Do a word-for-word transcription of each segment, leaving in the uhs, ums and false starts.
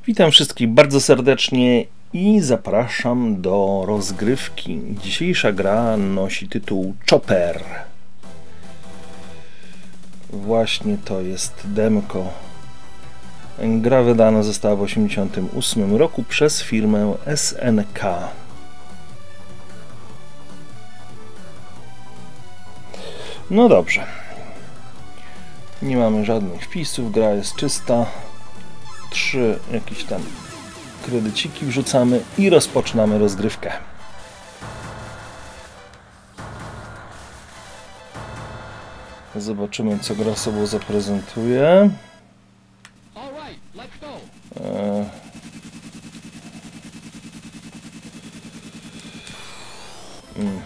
Witam wszystkich bardzo serdecznie i zapraszam do rozgrywki. Dzisiejsza gra nosi tytuł Chopper. Właśnie to jest demko. Gra wydana została w tysiąc dziewięćset osiemdziesiątym ósmym roku przez firmę S N K. No dobrze. Nie mamy żadnych wpisów, gra jest czysta. Trzy jakieś tam kredyciki wrzucamy i rozpoczynamy rozgrywkę. Zobaczymy, co gra sobą zaprezentuje. E... Mm.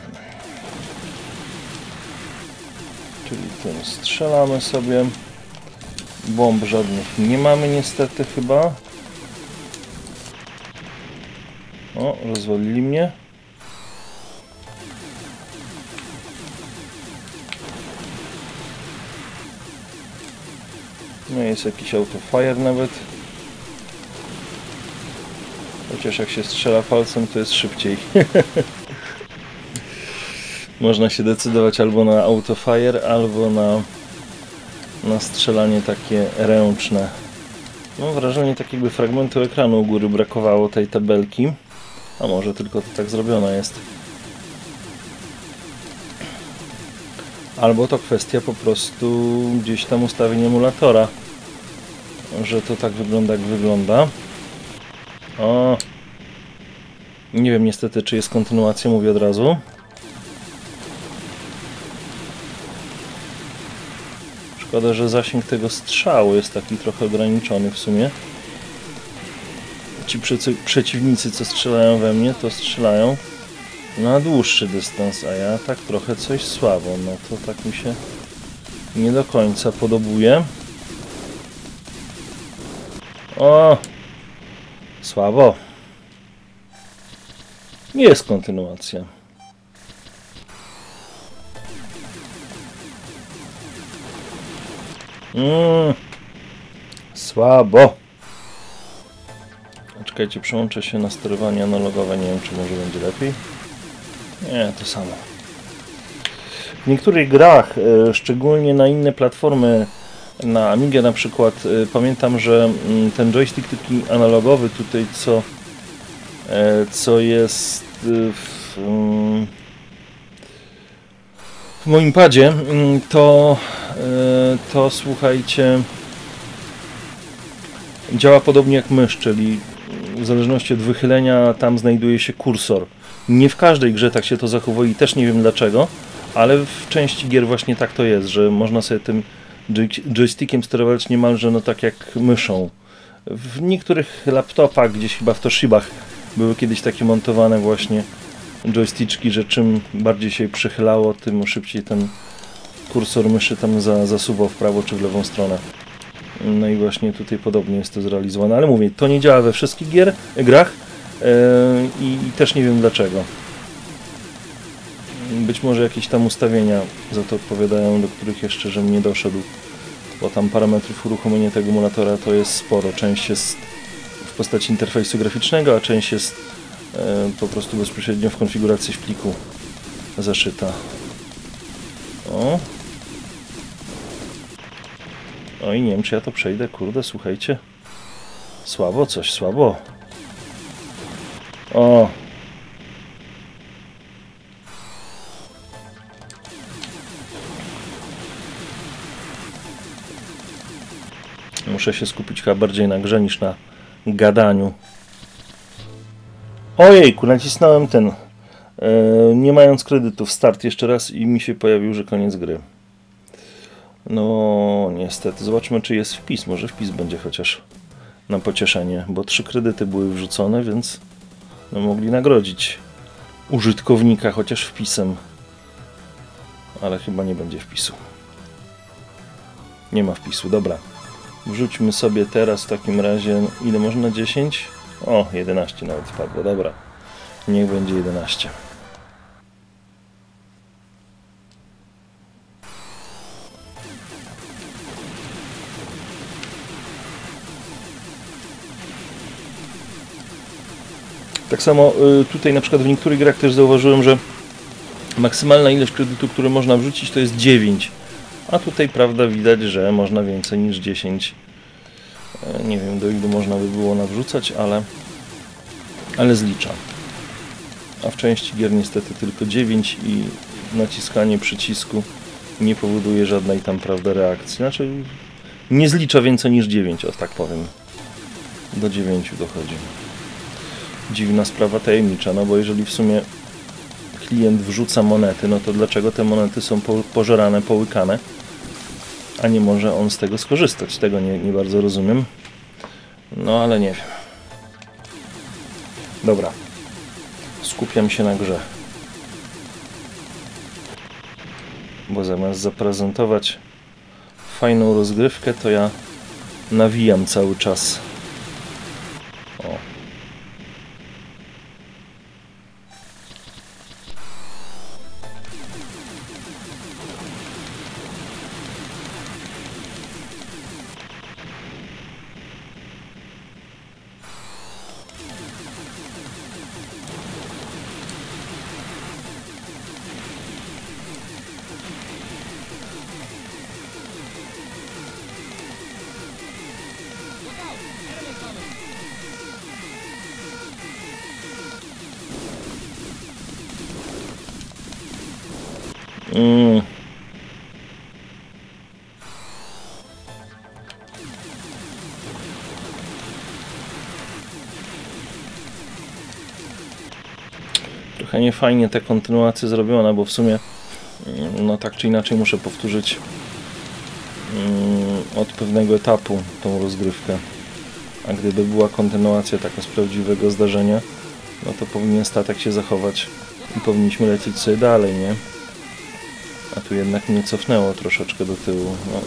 Czyli tym strzelamy sobie. Bomb żadnych nie mamy niestety chyba. O, rozwalili mnie. No jest jakiś autofire nawet. Chociaż jak się strzela palcem, to jest szybciej. Można się decydować albo na autofire, albo na na strzelanie takie ręczne. Mam wrażenie, tak jakby fragmentu ekranu u góry brakowało tej tabelki. A może tylko to tak zrobione jest. Albo to kwestia po prostu gdzieś tam ustawień emulatora, że to tak wygląda, jak wygląda. O! Nie wiem niestety, czy jest kontynuacja, mówię od razu. Szkoda, że zasięg tego strzału jest taki trochę ograniczony w sumie. Ci przeciwnicy, co strzelają we mnie, to strzelają na dłuższy dystans, a ja tak trochę coś słabo. No to tak mi się nie do końca podobuje. O! Słabo. Nie jest kontynuacja. Mm, słabo. Czekajcie, przełączę się na sterowanie analogowe. Nie wiem, czy może będzie lepiej. Nie, to samo. W niektórych grach, szczególnie na inne platformy, na Amigę na przykład, pamiętam, że ten joystick taki analogowy tutaj, co, co jest w, w moim padzie, to to słuchajcie, działa podobnie jak mysz, czyli w zależności od wychylenia tam znajduje się kursor. Nie w każdej grze tak się to zachowuje i też nie wiem dlaczego, ale w części gier właśnie tak to jest, że można sobie tym joystickiem sterować niemalże no tak jak myszą. W niektórych laptopach, gdzieś chyba w Toshibach były kiedyś takie montowane właśnie joysticzki, że czym bardziej się przychylało, tym szybciej ten kursor myszy tam za, zasuwał w prawo czy w lewą stronę. No i właśnie tutaj podobnie jest to zrealizowane, ale mówię, to nie działa we wszystkich gier, grach yy, i, i też nie wiem dlaczego. Być może jakieś tam ustawienia za to odpowiadają, do których jeszcze żem nie doszedł, bo tam parametrów uruchomienia tego emulatora to jest sporo. Część jest w postaci interfejsu graficznego, a część jest yy, po prostu bezpośrednio w konfiguracji w pliku zaszyta. O. Oj, nie wiem, czy ja to przejdę, kurde, słuchajcie. Słabo, coś słabo. O. Muszę się skupić chyba bardziej na grze niż na gadaniu. Ojejku, nacisnąłem ten. Yy, nie mając kredytów, start jeszcze raz i mi się pojawił, że koniec gry. No niestety, zobaczmy, czy jest wpis. Może wpis będzie chociaż na pocieszenie, bo trzy kredyty były wrzucone, więc no, mogli nagrodzić użytkownika chociaż wpisem. Ale chyba nie będzie wpisu. Nie ma wpisu, dobra. Wrzućmy sobie teraz w takim razie, ile można? dziesięć? O, jedenaście nawet wpadło, dobra. Niech będzie jedenaście. Tak samo y, tutaj na przykład w niektórych grach też zauważyłem, że maksymalna ilość kredytu, który można wrzucić, to jest dziewięć. A tutaj, prawda, widać, że można więcej niż dziesięć. E, nie wiem, do ilu można by było nawrzucać, ale, ale zlicza. A w części gier niestety tylko dziewięć i naciskanie przycisku nie powoduje żadnej tam, prawda, reakcji. Znaczy, nie zlicza więcej niż dziewięć, o tak powiem. Do dziewięciu dochodzi. Dziwna sprawa, tajemnicza, no bo jeżeli w sumie klient wrzuca monety, no to dlaczego te monety są po, pożerane, połykane, a nie może on z tego skorzystać? Tego nie, nie bardzo rozumiem. No ale nie wiem. Dobra. Skupiam się na grze. Bo zamiast zaprezentować fajną rozgrywkę, to ja nawijam cały czas. O. Mm. Trochę niefajnie te kontynuacje zrobione, bo w sumie no tak czy inaczej muszę powtórzyć mm, od pewnego etapu tą rozgrywkę. A gdyby była kontynuacja taka z prawdziwego zdarzenia, no to powinien statek się zachować i powinniśmy lecieć sobie dalej, nie? A tu jednak mnie cofnęło troszeczkę do tyłu. No.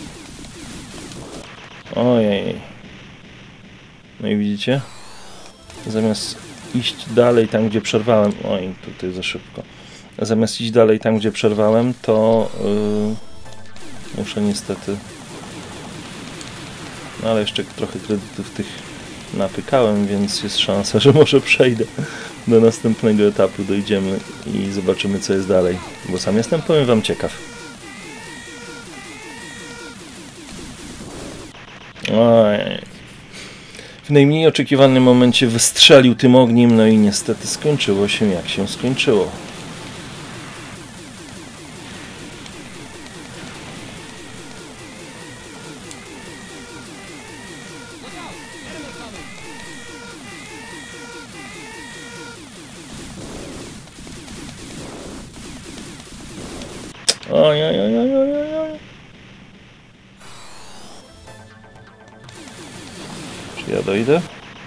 Ojej. No i widzicie? Zamiast iść dalej tam, gdzie przerwałem... Oj, tutaj za szybko. Zamiast iść dalej tam, gdzie przerwałem, to yy, muszę niestety... No ale jeszcze trochę kredytów tych napykałem, więc jest szansa, że może przejdę do następnego etapu, dojdziemy i zobaczymy, co jest dalej. Bo sam jestem, powiem wam, ciekaw. Ojej. W najmniej oczekiwanym momencie wystrzelił tym ogniem, no i niestety skończyło się jak się skończyło. Oj, oj, oj, oj, oj, oj. Czy ja dojdę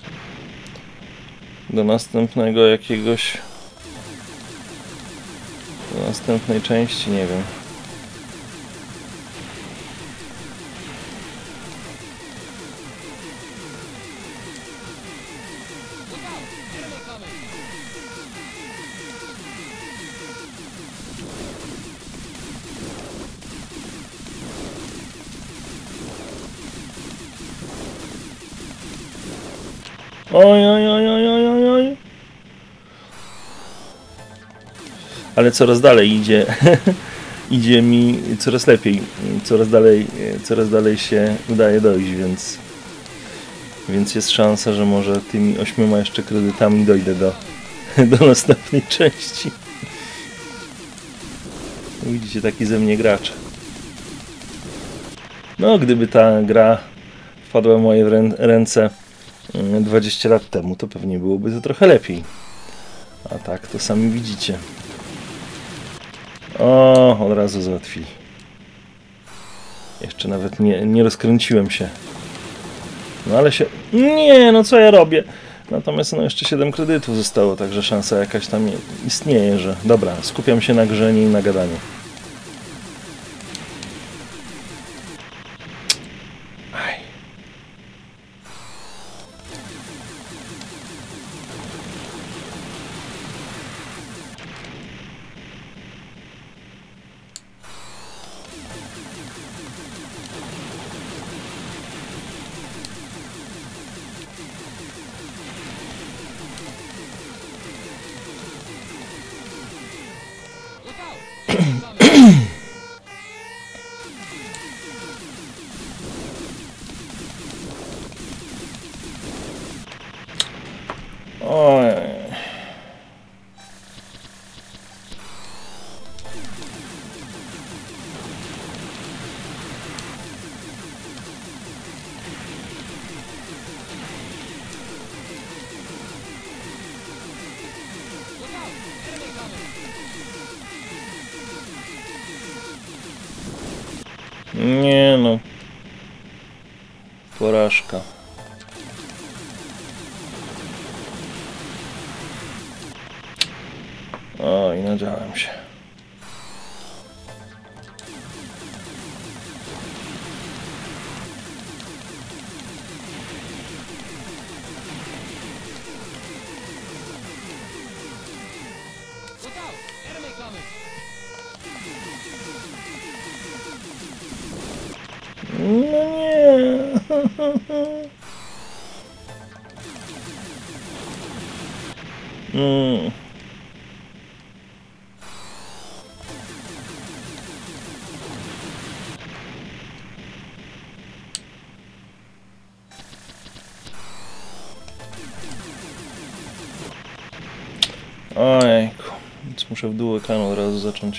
do następnego jakiegoś... do następnej części? Nie wiem. Oj, oj, oj, oj, oj, oj, oj. Ale coraz dalej idzie, idzie mi coraz lepiej, coraz dalej, coraz dalej się udaje dojść, więc, więc jest szansa, że może tymi ośmioma jeszcze kredytami dojdę do, do następnej części. Widzicie, taki ze mnie gracz. No, gdyby ta gra wpadła w moje ręce dwadzieścia lat temu, to pewnie byłoby to trochę lepiej. A tak, to sami widzicie. O, od razu załatwili. Jeszcze nawet nie, nie rozkręciłem się. No ale się... Nie, no co ja robię? Natomiast no jeszcze siedem kredytów zostało, także szansa jakaś tam istnieje, że... Dobra, skupiam się na grze, nie i na gadaniu. Oj. Nie no. Porażka. Oj, nadziałem się. No nie. Mm. Ojejku, więc muszę w dół ekranu od razu zacząć.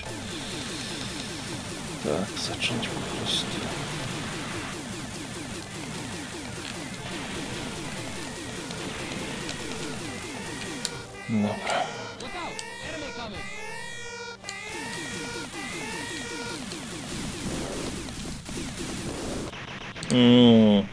Tak, zacząć po prostu. Dobra. Mm.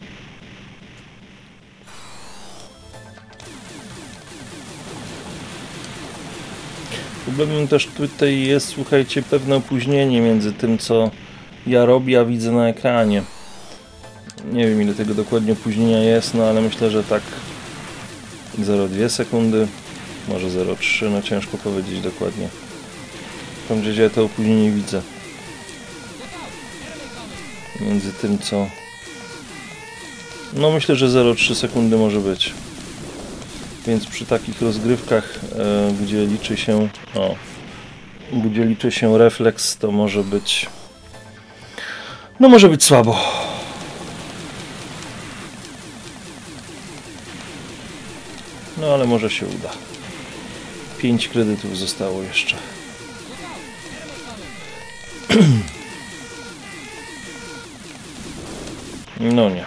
Problemem też tutaj jest, słuchajcie, pewne opóźnienie między tym, co ja robię, a widzę na ekranie. Nie wiem, ile tego dokładnie opóźnienia jest, no ale myślę, że tak zero przecinek dwie sekundy, może zero przecinek trzy, no ciężko powiedzieć dokładnie. W każdym razie ja to opóźnienie widzę. Między tym, co... No myślę, że zero przecinek trzy sekundy może być. Więc przy takich rozgrywkach, e, gdzie liczy się... O, gdzie liczy się refleks, to może być... No może być słabo. No ale może się uda. Pięć kredytów zostało jeszcze. No nie.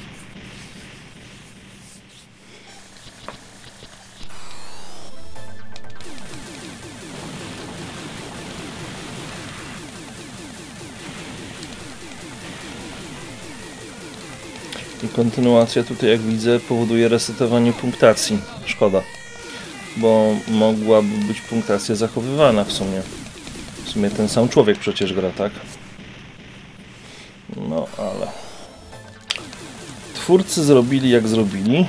I kontynuacja tutaj, jak widzę, powoduje resetowanie punktacji. Szkoda. Bo mogłaby być punktacja zachowywana w sumie. W sumie ten sam człowiek przecież gra, tak? No, ale... Twórcy zrobili jak zrobili.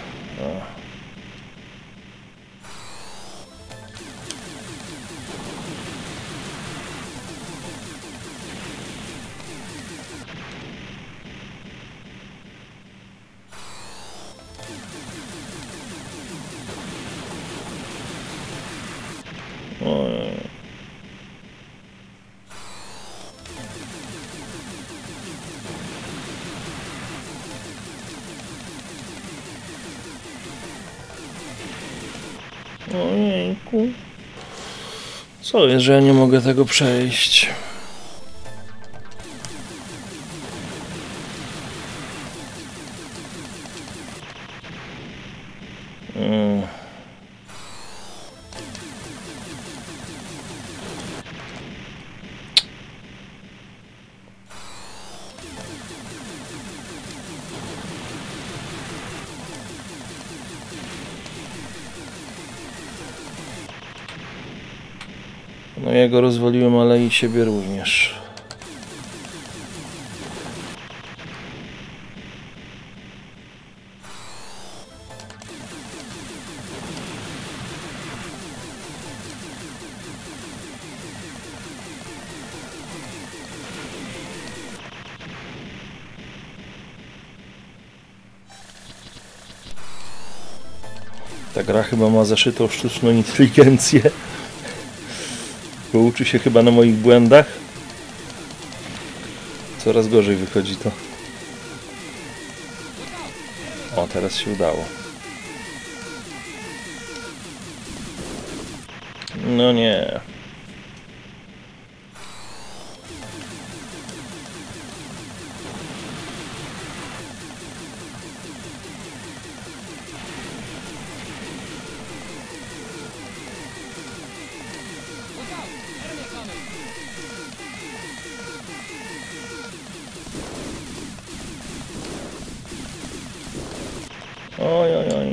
Ojej. Ojejku. Co jest, że ja nie mogę tego przejść? Mm. No ja go rozwaliłem, ale i siebie również. Ta gra chyba ma zaszytą sztuczną inteligencję. Bo uczy się chyba na moich błędach. Coraz gorzej wychodzi to. O, teraz się udało. No nie. Oj, oj, oj.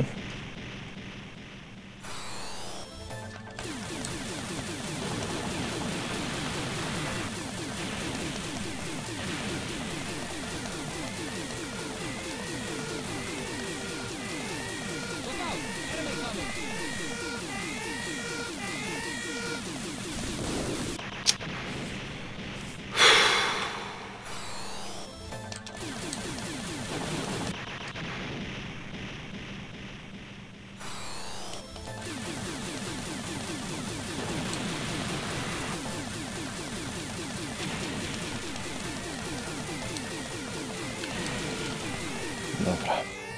Dobra.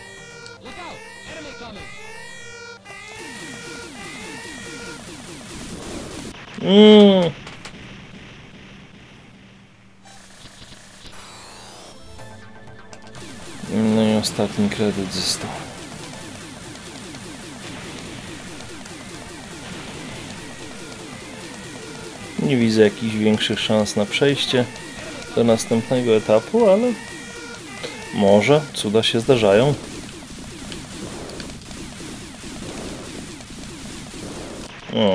Mm. No i ostatni kredyt został. Nie widzę jakichś większych szans na przejście do następnego etapu, ale może cuda się zdarzają. O.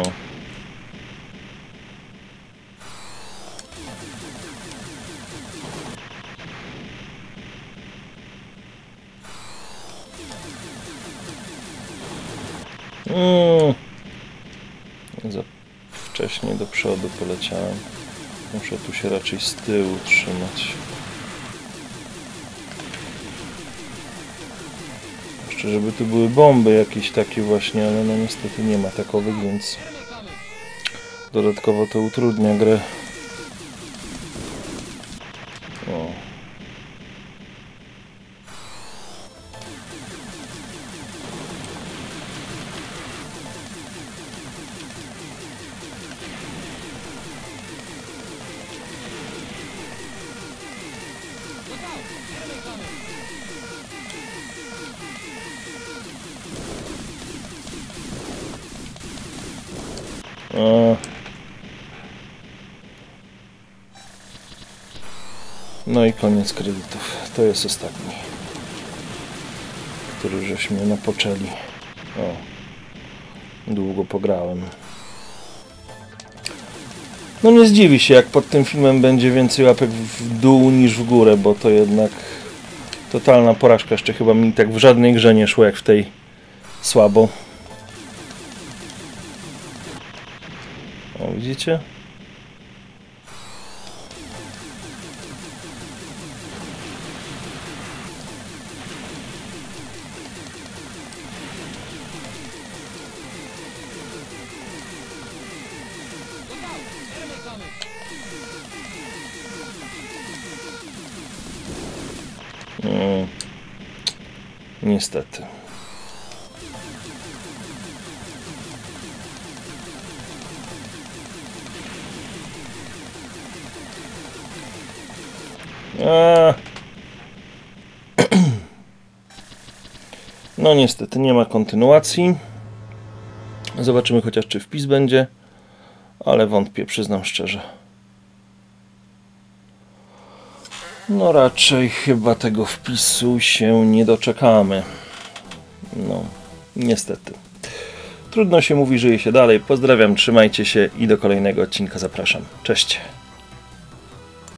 Mm. Za wcześnie do przodu poleciałem. Muszę tu się raczej z tyłu trzymać. Jeszcze żeby tu były bomby jakieś takie właśnie, ale no niestety nie ma takowych, więc dodatkowo to utrudnia grę. O. O. No i koniec kredytów. To jest ostatni, który żeśmy napoczęli. O. Długo pograłem. No nie zdziwi się, jak pod tym filmem będzie więcej łapek w dół niż w górę, bo to jednak totalna porażka. Jeszcze chyba mi tak w żadnej grze nie szło jak w tej słabo. O, widzicie? No, niestety. A. No niestety nie ma kontynuacji. Zobaczymy chociaż czy wpis będzie, ale wątpię, przyznam szczerze. No raczej chyba tego wpisu się nie doczekamy. No, niestety. Trudno się mówi, żyje się dalej. Pozdrawiam, trzymajcie się i do kolejnego odcinka zapraszam. Cześć.